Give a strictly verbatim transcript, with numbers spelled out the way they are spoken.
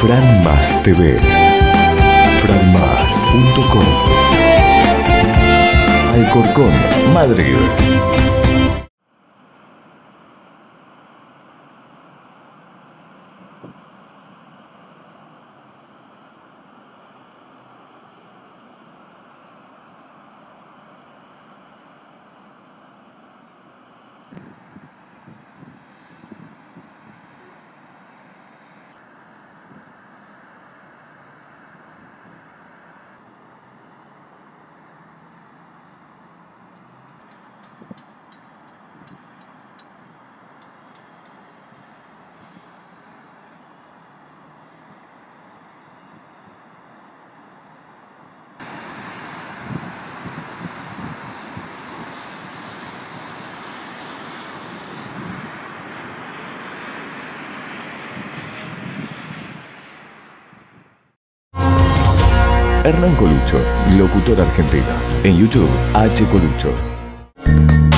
Fran Más T V. fran más punto com. Alcorcón, Madrid. Hernán Colucho, locutor argentino. En YouTube, H. Colucho.